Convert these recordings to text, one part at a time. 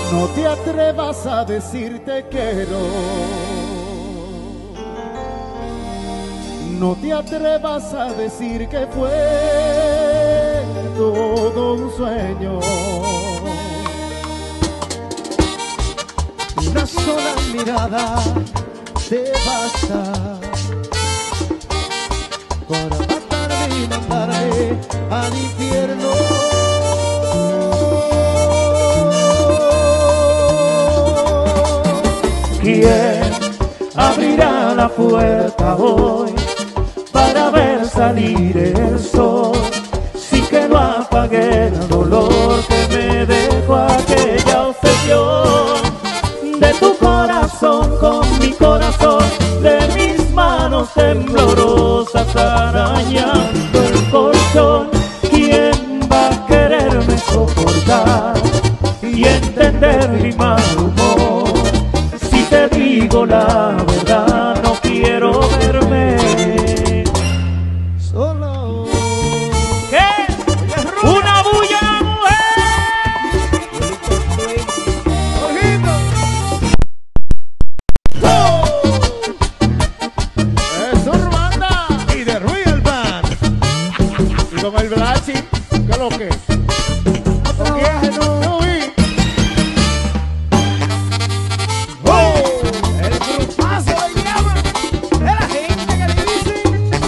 No te atrevas a decir te quiero. No te atrevas a decir que fue todo un sueño. Una sola mirada te basta para matarme y mandarme al infierno. ¿Quién abrirá la puerta hoy para ver salir el sol? Sí que no apagué el dolor que me dejó aquella obsesión de tu corazón con mi corazón, de mis manos temblorosas arañando el colchón. ¿Quién va a quererme soportar y entender mi mal humor? Si te digo la verdad, no quiero verme solo. ¿Qué? ¡Una bulla, mujer! Es Urbanda y The Real Band. Y con el Blachi, ¿qué es lo que es? ¿Con quién? No vi. El grupazo de llama de la gente que le dice.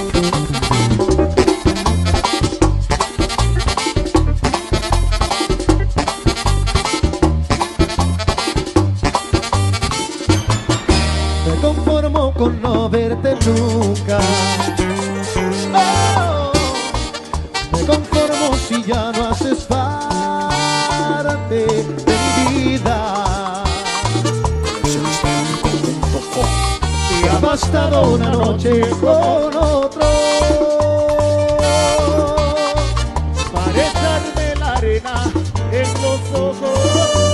Me conformo con no verte nunca. Oh, me conformo si ya no haces parte de mi vida. Y ha bastado una noche con otro para echarme la arena en los ojos.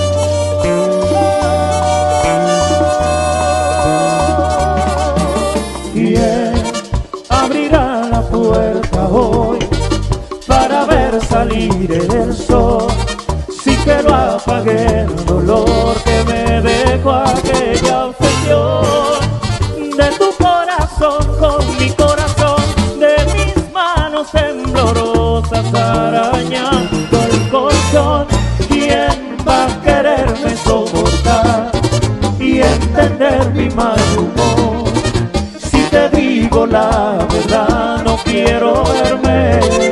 ¿Quién abrirá la puerta hoy para ver salir el sol? Sí que lo apagué el dolor que me dejó aquella obsesión de tu corazón con mi corazón, de mis manos temblorosas arañando el colchón. ¿Quién va a quererme soportar y entender mi mal humor? Si te digo la verdad, no quiero verme